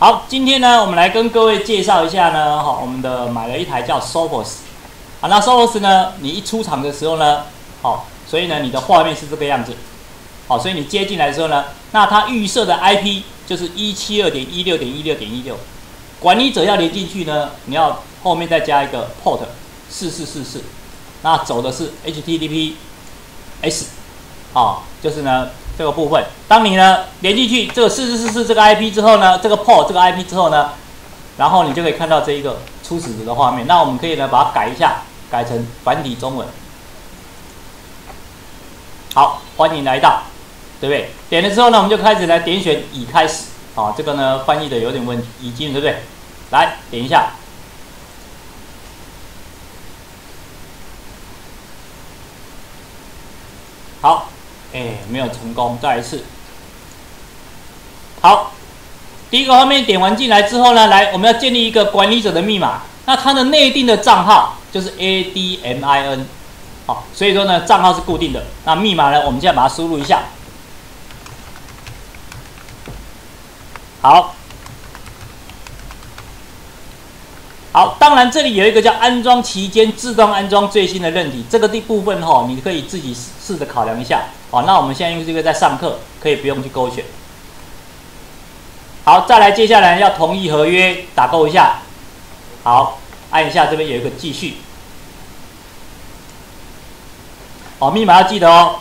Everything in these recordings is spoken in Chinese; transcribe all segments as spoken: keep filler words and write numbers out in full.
好，今天呢，我们来跟各位介绍一下呢，哈，我们的买了一台叫 Sophos， 好，那 Sophos 呢，你一出厂的时候呢，好，所以呢，你的画面是这个样子，好，所以你接进来的时候呢，那它预设的 I P 就是一七二点一六点一六点一六，管理者要连进去呢，你要后面再加一个 port 四四四四，那走的是 H T T P S， 好，就是呢。 这个部分，当你呢连进去这个四四四四这个 I P 之后呢，这个 port 这个 I P 之后呢，然后你就可以看到这一个初始值的画面。那我们可以呢把它改一下，改成繁体中文。好，欢迎来到，对不对？点了之后呢，我们就开始来点选已开始。啊，这个呢翻译的有点问题，已经对不对？来点一下。 好。 哎，没有成功，再来一次。好，第一个画面点完进来之后呢，来，我们要建立一个管理者的密码。那它的内定的账号就是 A D M I N， 好，所以说呢，账号是固定的。那密码呢，我们现在把它输入一下。好，好，当然这里有一个叫安装期间自动安装最新的韧体，这个地部分哈、哦，你可以自己试着考量一下。 好，那我们现在因为这个在上课，可以不用去勾选。好，再来，接下来要同意合约，打勾一下。好，按一下这边有一个继续。好，密码要记得哦。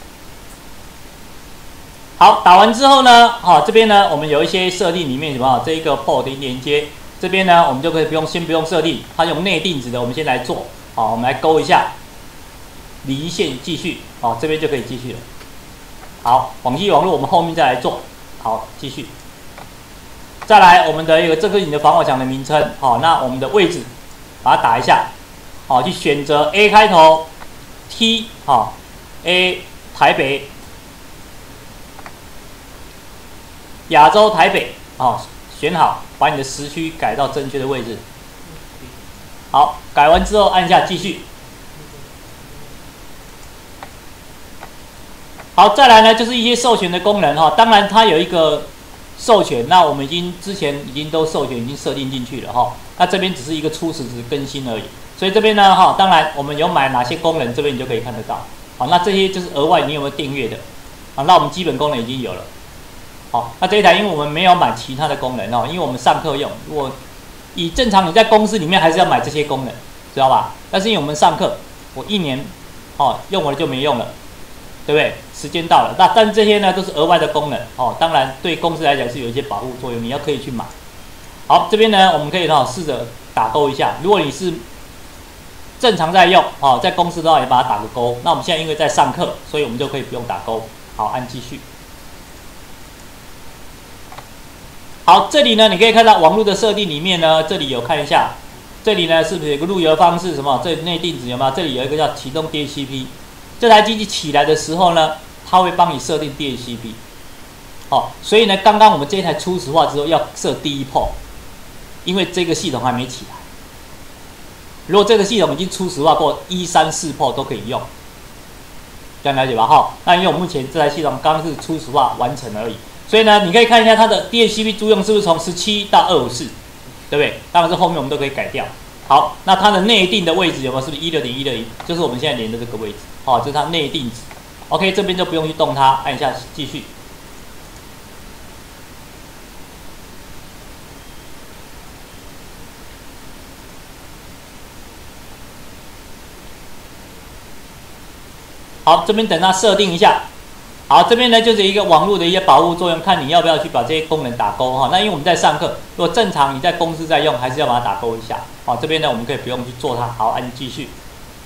好，打完之后呢，好，这边呢我们有一些设定里面什么？这一个 port 连接，这边呢我们就可以不用先不用设定，它用内定值的，我们先来做。好，我们来勾一下。 离线继续，好，这边就可以继续了。好，网际网络我们后面再来做。好，继续。再来，我们的一个这个你的防火墙的名称，好，那我们的位置把它打一下，好，去选择 A 开头 ，T， 好 ，A 台北，亚洲台北，好，选好，把你的时区改到正确的位置。好，改完之后按下继续。 好，再来呢，就是一些授权的功能哈。当然，它有一个授权，那我们已经之前已经都授权，已经设定进去了哈。那这边只是一个初始值更新而已。所以这边呢哈，当然我们有买哪些功能，这边你就可以看得到。好，那这些就是额外你有没有订阅的？好，那我们基本功能已经有了。好，那这一台因为我们没有买其他的功能哦，因为我们上课用。如果以正常你在公司里面还是要买这些功能，知道吧？但是因为我们上课，我一年哦用完了就没用了。 对不对？时间到了，那但这些呢都是额外的功能哦。当然对公司来讲是有一些保护作用，你要可以去买。好，这边呢我们可以哈试着打勾一下。如果你是正常在用哦，在公司的话也把它打个勾。那我们现在因为在上课，所以我们就可以不用打勾。好，按继续。好，这里呢你可以看到网络的设定里面呢，这里有看一下，这里呢是不是有个路由方式什么？这内定值有没有？这里有一个叫启动 D H C P。 这台机器起来的时候呢，它会帮你设定 D H C P， 好，所以呢，刚刚我们这一台初始化之后要设第一 port， 因为这个系统还没起来。如果这个系统已经初始化过，一三四 port 都可以用，这样了解吧？哈，那因为我目前这台系统刚刚是初始化完成而已，所以呢，你可以看一下它的 D H C P 租用是不是从十七到二五四，对不对？当然是后面我们都可以改掉。好，那它的内定的位置有没有？是不是一六点一六一？就是我们现在连的这个位置。 好，这是它内定值 ，OK， 这边就不用去动它，按一下继续。好，这边等它设定一下。好，这边呢就是一个网络的一些保护作用，看你要不要去把这些功能打勾哈。那因为我们在上课，如果正常你在公司在用，还是要把它打勾一下。好，这边呢我们可以不用去做它。好，按继续。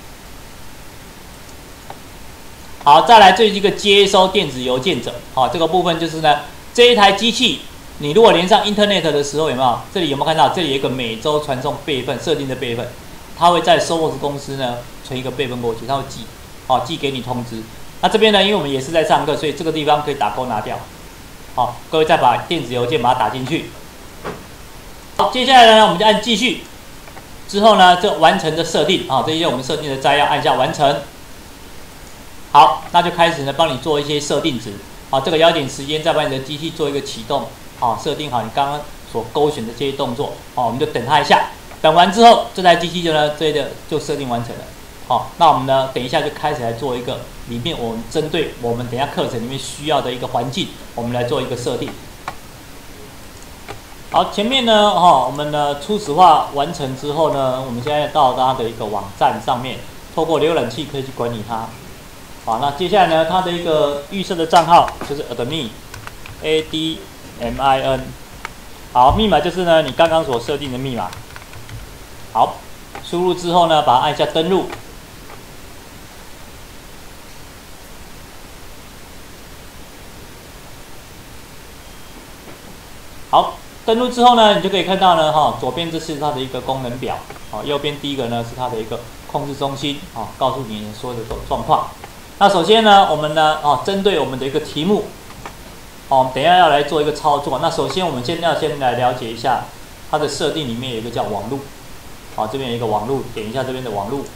好，再来这是一个接收电子邮件者，好，这个部分就是呢，这一台机器，你如果连上 Internet 的时候，有没有？这里有没有看到？这里有一个每周传送备份设定的备份，它会在 Sophos 公司呢存一个备份过去，它会寄，好，寄给你通知。那这边呢，因为我们也是在上课，所以这个地方可以打勾拿掉。好，各位再把电子邮件把它打进去。好，接下来呢，我们就按继续，之后呢，就完成的设定，啊，这些我们设定的摘要，按下完成。 好，那就开始呢，帮你做一些设定值。好，这个要点时间，再把你的机器做一个启动。 好、哦、设定好你刚刚所勾选的这些动作，好、哦，我们就等它一下，等完之后，这台机器就呢这个就设定完成了。好、哦，那我们呢等一下就开始来做一个里面我们针对我们等一下课程里面需要的一个环境，我们来做一个设定。好，前面呢，哈、哦，我们呢初始化完成之后呢，我们现在到它的一个网站上面，透过浏览器可以去管理它。好，那接下来呢，它的一个预设的账号就是 admin，A D M I N。好，密码就是呢你刚刚所设定的密码。好，输入之后呢，把它按下登录。好。登录之后呢，你就可以看到呢，哈，左边这是它的一个功能表，好，右边第一个呢是它的一个控制中心，啊，告诉你所有的状况。那首先呢，我们呢，哦，针对我们的一个题目，哦，我们等一下要来做一个操作。那首先我们先要先来了解一下它的设定里面有一个叫网路，好，这边有一个网路，点一下这边的网路。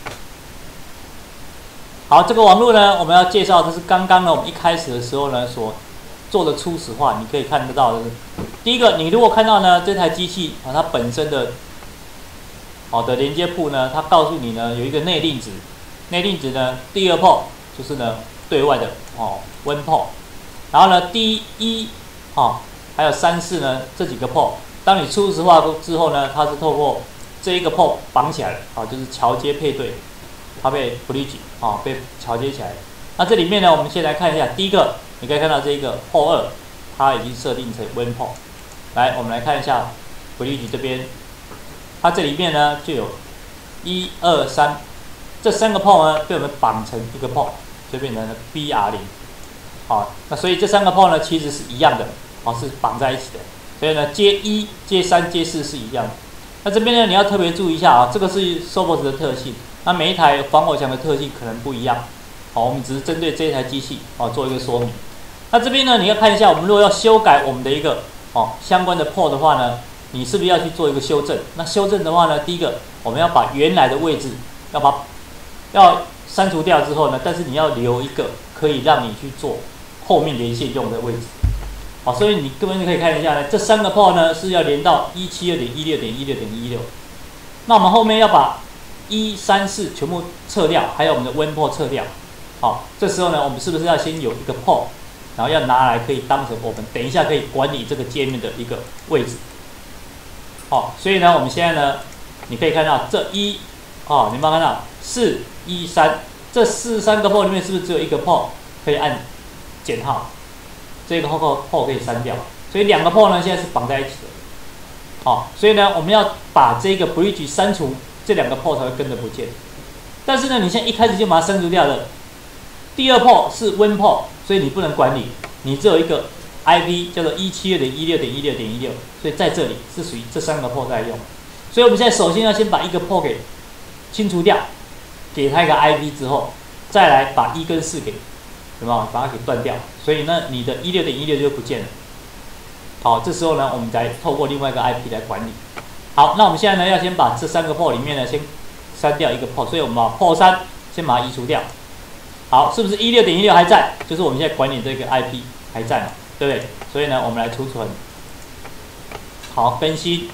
好，这个网路呢，我们要介绍的是刚刚呢我们一开始的时候呢所做的初始化，你可以看得到的是。第一个，你如果看到呢这台机器啊，它本身的好的连接埠呢，它告诉你呢有一个内令值，内令值呢第二 port 就是呢对外的哦 one port， 然后呢第一哦还有三四呢这几个 port， 当你初始化之后呢，它是透过这一个 port 绑起来了啊，就是桥接配对，它被 bridge 啊被桥接起来了。那这里面呢，我们先来看一下，第一个你可以看到这一个 port 二，它已经设定成 one port。来，我们来看一下 bridge 这边，它这里面呢就有一二三这三个 port 呢被我们绑成一个 port， 就变成了 B R 零。好，那所以这三个 port 呢其实是一样的，哦，是绑在一起的。所以呢，接一、接三、接四是一样的。那这边呢你要特别注意一下啊，这个是 Sophos 的特性，那每一台防火墙的特性可能不一样。好，我们只是针对这一台机器哦做一个说明。那这边呢你要看一下，我们如果要修改我们的一个哦，相关的 port 的话呢，你是不是要去做一个修正？那修正的话呢，第一个我们要把原来的位置要把要删除掉之后呢，但是你要留一个可以让你去做后面连线用的位置。好，所以你各位可以看一下呢，这三个 port 呢是要连到 一七二点一六点一六点一六。那我们后面要把一三四全部撤掉，还有我们的 one port 撤掉。好，这时候呢，我们是不是要先有一个 port？然后要拿来可以当成我们等一下可以管理这个界面的一个位置，好，所以呢，我们现在呢，你可以看到这一，哦，你有没有看到四一三这四三个 port 里面是不是只有一个 port 可以按减号，这个 port port 可以删掉，所以两个 port 呢现在是绑在一起的，好，所以呢，我们要把这个 bridge 删除，这两个 port 才会跟着不见。但是呢，你现在一开始就把它删除掉的，第二 port 是 one port。所以你不能管理，你只有一个 I P 叫做 一七二点一六点一六点一六，所以在这里是属于这三个 port 在用。所以我们现在首先要先把一个 port 给清除掉，给它一个 I P 之后，再来把一跟四给有没有把它给断掉。所以呢，你的一六点一六就不见了。好，这时候呢，我们再透过另外一个 I P 来管理。好，那我们现在呢要先把这三个 port 里面呢先删掉一个 port， 所以我们把 port 三先把它移除掉。好，是不是一六点一六还在？就是我们现在管理这个 I P 还在嘛，对不对？所以呢，我们来储存。好，更新。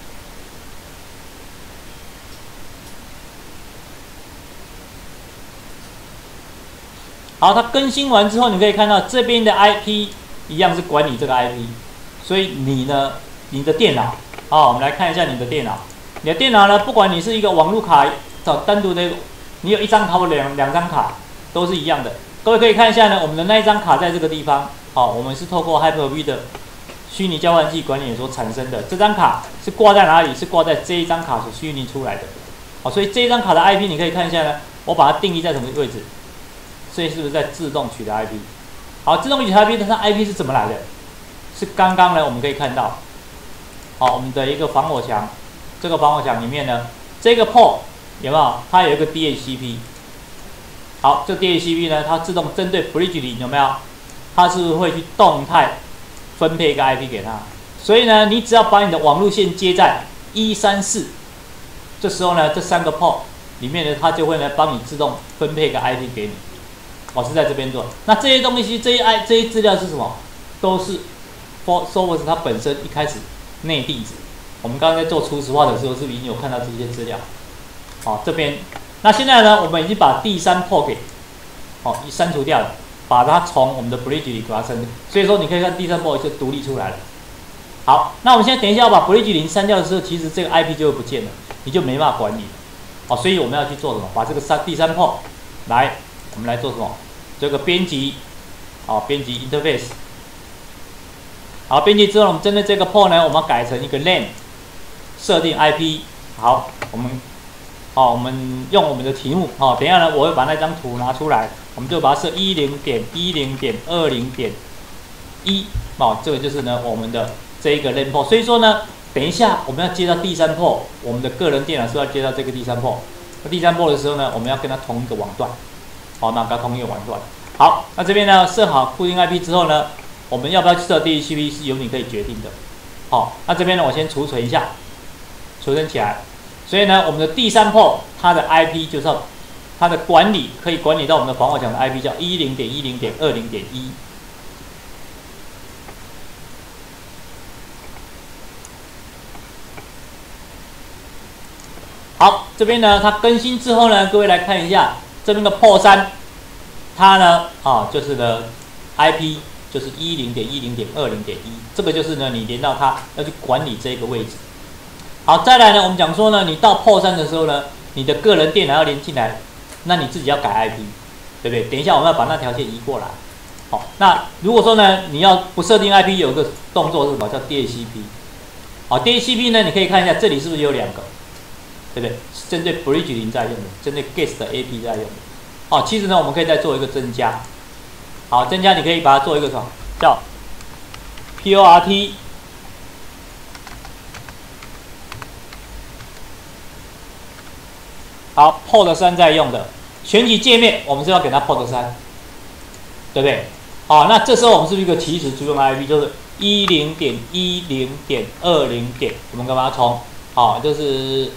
好，它更新完之后，你可以看到这边的 I P 一样是管理这个 I P， 所以你呢，你的电脑，好，我们来看一下你的电脑。你的电脑呢，不管你是一个网路卡，找单独的，你有一张卡或两两张卡。都是一样的，各位可以看一下呢，我们的那一张卡在这个地方，好，我们是透过 Hyper-V 的虚拟交换器管理所产生的。这张卡是挂在哪里？是挂在这一张卡所虚拟出来的，好，所以这一张卡的 I P 你可以看一下呢，我把它定义在什么位置？所以是不是在自动取的 I P？ 好，自动取的 I P， 它 I P 是怎么来的？是刚刚呢，我们可以看到，好，我们的一个防火墙，这个防火墙里面呢，这个 port 有没有？它有一个 D H C P。好，这 D H C P 呢，它自动针对 bridge 里有没有？它是不是会去动态分配一个 I P 给它？所以呢，你只要把你的网路线接在一三四，这时候呢，这三个 port 里面呢，它就会呢帮你自动分配一个 I P 给你。我是在这边做。那这些东西，这些 I 这些资料是什么？都是 Sophos 它本身一开始内地址，我们刚刚在做初始化的时候，是不是已经有看到这些资料？好，这边，那现在呢，我们已经把第三 port 给哦删除掉了，把它从我们的 bridge 里把它删掉，所以说你可以看第三 port 就独立出来了。好，那我们现在等一下要把 bridge 零删掉的时候，其实这个 I P 就会不见了，你就没办法管理了。哦，所以我们要去做什么？把这个三第三 port 来，我们来做什么？这个编辑，好，编辑 interface。好，编辑之后，我们针对这个 port 呢，我们要改成一个 LAN， 设定 I P。好，我们，好，我们用我们的题目，好，等一下呢，我会把那张图拿出来，我们就把它设一零点一零点二零点一，哦，这个就是呢我们的这一个 LAN port。所以说呢，等一下我们要接到第三 port， 我们的个人电脑是要接到这个第三 port。那第三 port 的时候呢，我们要跟它同一个网段，好，那跟它同一个网段。好，那这边呢设好固定 I P 之后呢，我们要不要设 D H C P 是由你可以决定的。好，那这边呢我先储存一下，储存起来。所以呢，我们的第三 port 它的 I P 就是要它的管理可以管理到我们的防火墙的 I P 叫一零点一零点二零点一。好，这边呢它更新之后呢，各位来看一下这边的 port 三，它呢啊就是呢 I P 就是一零点一零点二零点一，这个就是呢你连到它要去管理这个位置。好，再来呢，我们讲说呢，你到 port 三的时候呢，你的个人电脑要连进来，那你自己要改 I P， 对不对？等一下我们要把那条线移过来。好，那如果说呢，你要不设定 I P， 有一个动作是什么？叫 D H C P。好 ，D H C P 呢，你可以看一下这里是不是有两个，对不对？针对 bridge 零在用的，针对 guest 的 A P 在用的。好，其实呢，我们可以再做一个增加。好，增加你可以把它做一个什么？叫 port。好 ，port 三在用的选取界面，我们是要给它 port 三，对不对？好，那这时候我们是不是一个起始租用 I P， 就是一零点一零点二零点，我们干嘛从好就是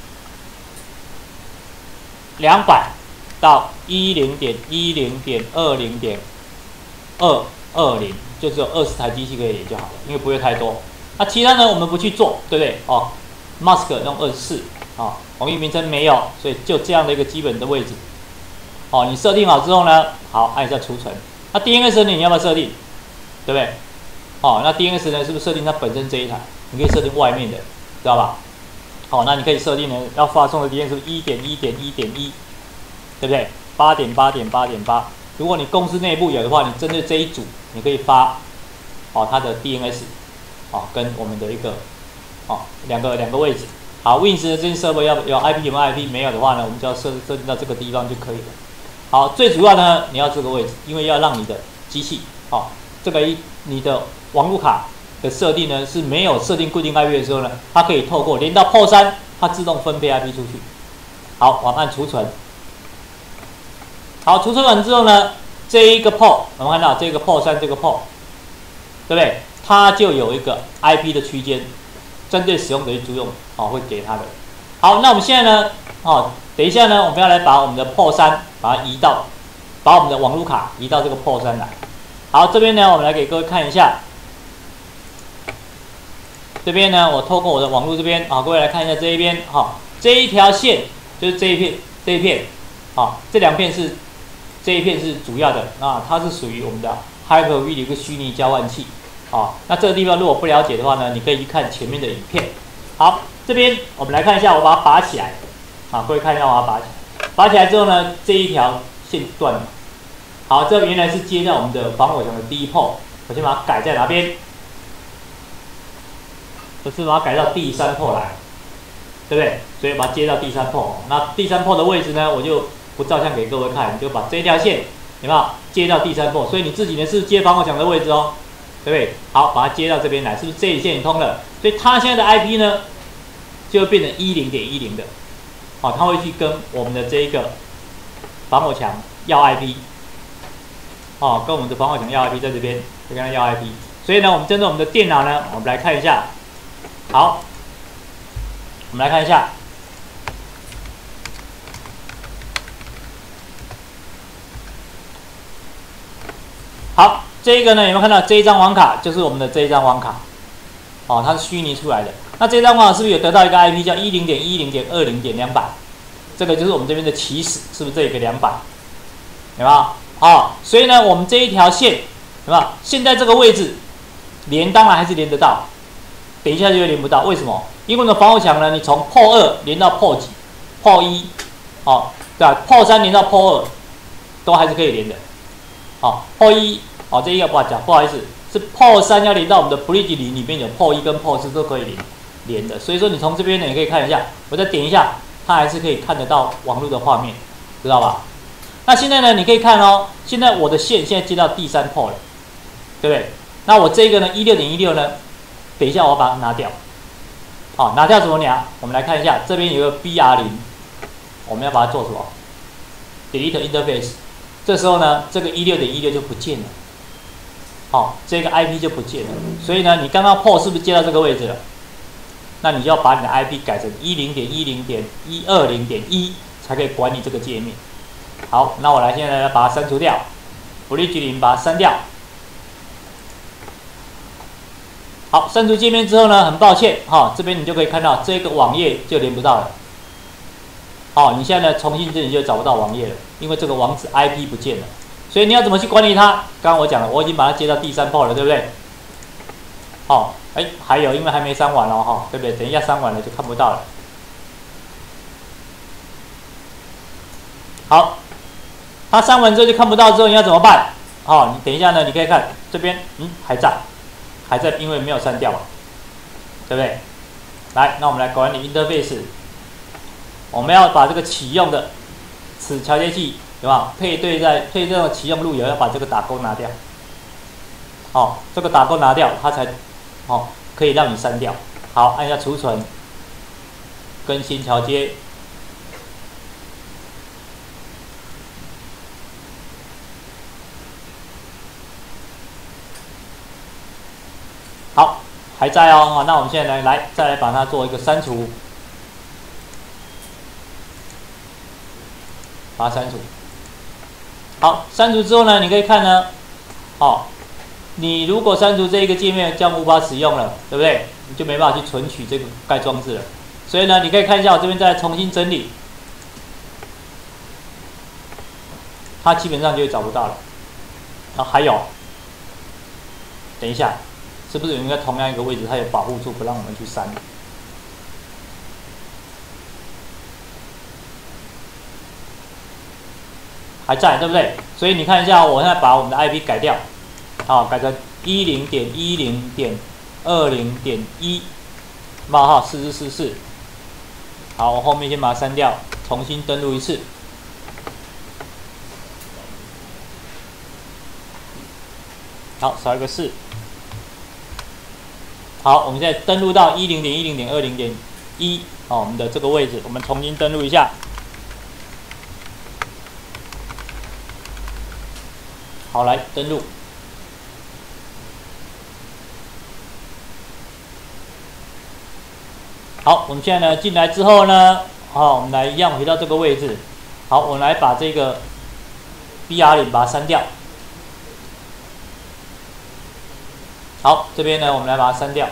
两百到一零点一零点二零点二二零，就只有二十台机器可以连就好了，因为不会太多。那其他呢，我们不去做，对不对？哦 ，mask 用二十四。啊，网域名称没有，所以就这样的一个基本的位置。哦，你设定好之后呢，好，按一下储存。那 D N S 呢，你要不要设定？对不对？哦，那 D N S 呢，是不是设定它本身这一台？你可以设定外面的，知道吧？好，那你可以设定呢，要发送的 D N S 一点一点一点一，对不对？八点八点八点八。如果你公司内部有的话，你针对这一组，你可以发，哦，它的 D N S， 哦，跟我们的一个，哦，两个两个位置。好 ，Wins 的这些 server 要有 I P 有没有 I P 没有的话呢，我们就要设设定到这个地方就可以了。好，最主要呢，你要这个位置，因为要让你的机器，好、哦，这个一你的网路卡的设定呢是没有设定固定 I P 的时候呢，它可以透过连到 port 三，它自动分配 I P 出去。好，我们按储存。好，储存完之后呢，这一个 port 我们看到这个 port 三这个 port， 对不对？它就有一个 I P 的区间。针对使用者去租用，哦，会给他的。好，那我们现在呢，哦，等一下呢，我们要来把我们的 port 三把它移到，把我们的网路卡移到这个 port 三来。好，这边呢，我们来给各位看一下。这边呢，我透过我的网路这边，啊、哦，各位来看一下这一边，哈、哦，这一条线就是这一片，这一片，啊、哦，这两片是这一片是主要的，啊，它是属于我们的 Hyper-V 的一个虚拟交换器。好，那这个地方如果不了解的话呢，你可以去看前面的影片。好，这边我们来看一下，我把它拔起来。好，各位看一下，我把它拔起来。拔起来之后呢，这一条线断了。好，这原来是接到我们的防火墙的第一 port， 我先把它改在哪边？就是把它改到第三 port 来，对不对？所以把它接到第三 port。那第三 port 的位置呢，我就不照相给各位看，你就把这一条线有没有接到第三 port？ 所以你自己呢是接防火墙的位置哦。对不对？好，把它接到这边来，是不是这一线通了？所以它现在的 I P 呢，就会变成一零点一零的。好、哦，它会去跟我们的这一个防火墙要 I P， 哦，跟我们的防火墙要 I P 在这边，就跟它要 I P。所以呢，我们针对我们的电脑呢，我们来看一下。好，我们来看一下。好。 这个呢有没有看到这一张网卡就是我们的这一张网卡，哦，它是虚拟出来的。那这张网卡是不是有得到一个 I P 叫 一零点一零点二零点两百？这个就是我们这边的起始，是不是这一个两百？有没有？哦，所以呢，我们这一条线，有没有？现在这个位置连当然还是连得到，等一下就会连不到，为什么？因为呢防火墙呢，你从 P O 二连到 P O 几 ，P O 一，哦，对吧 ？P O 三连到 P O 二，都还是可以连的。好 ，P O 一，哦，这一个不好讲，不好意思，是 P O 三要连到我们的 Bridge 里里面有 P O 一跟 P O 四都可以连连的，所以说你从这边呢，你可以看一下，我再点一下。它还是可以看得到网络的画面，知道吧？那现在呢，你可以看哦，现在我的线现在接到第三 port 了，对不对？那我这个呢， 一六点一六 呢，等一下我要把它拿掉。好，拿掉怎么拿？我们来看一下，这边有个 B R 零， 我们要把它做什么 ？Delete interface。这时候呢，这个 一六点一六 就不见了，好，这个 I P 就不见了。所以呢，你刚刚 port 是不是接到这个位置了？那你就要把你的 I P 改成 一零点一零点一二零点一 才可以管理这个界面。好，那我来现在来把它删除掉 ，Bridge 零把它删掉。好，删除界面之后呢，很抱歉，哈、哦，这边你就可以看到这个网页就连不到了。好、哦，你现在呢重新这里就找不到网页了，因为这个网址 I P 不见了。所以你要怎么去管理它？刚刚我讲了，我已经把它接到第三 port 了，对不对？好、哦。哎，还有，因为还没删完哦，哈，对不对？等一下删完了就看不到了。好，它删完之后就看不到之后，你要怎么办？好、哦，你等一下呢，你可以看这边，嗯，还在，还在，因为没有删掉嘛，对不对？来，那我们来管理 interface， 我们要把这个启用的此桥接器，对吧？配对在配对的启用路由，要把这个打勾拿掉。好、哦，这个打勾拿掉，它才。好，可以让你删掉。好，按下储存，更新桥接。好，还在哦。那我们现在来来再来把它做一个删除，把它删除。好，删除之后呢，你可以看呢，好。你如果删除这一个界面，将无法使用了，对不对？你就没办法去存取这个该装置了。所以呢，你可以看一下我这边再重新整理，它基本上就找不到了。啊，还有，等一下，是不是有应该同样一个位置，它有保护处不让我们去删？还在，对不对？所以你看一下，我现在把我们的 I P 改掉。好，改成 一零点一零点二零点一 冒号四四四四。好，我后面先把它删掉，重新登录一次。好，少一个四。好，我们现在登录到 一零点一零点二零点一，好，我们的这个位置，我们重新登录一下。好，来登录。好，我们现在呢进来之后呢，好，我们来一样回到这个位置。好，我们来把这个 B R 零把它删掉。好，这边呢我们来把它删掉。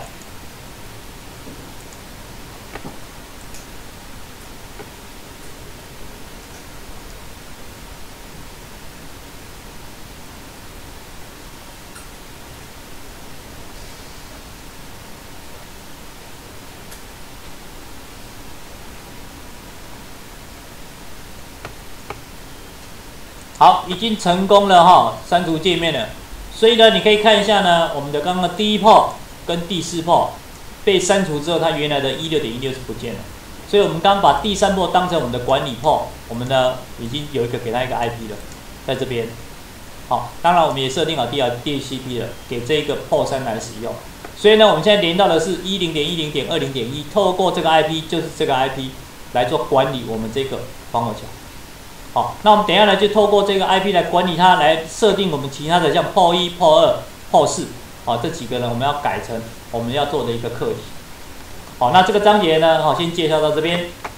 好，已经成功了哈，删除界面了。所以呢，你可以看一下呢，我们的刚刚的第一 port 跟第四 port 被删除之后，它原来的 一六点一六 是不见了。所以我们刚刚把第三 port 当成我们的管理 port， 我们呢已经有一个给它一个 I P 了，在这边。好，当然我们也设定好 D H C P 了，给这个 port 三来使用。所以呢，我们现在连到的是 一零点一零点二零点一， 透过这个 I P 就是这个 I P 来做管理我们这个防火墙。好，那我们等一下呢，就透过这个 I P 来管理它，来设定我们其他的像 P O 一、P O 二、P O 四，好，这几个呢我们要改成我们要做的一个课题。好，那这个章节呢，好，先介绍到这边。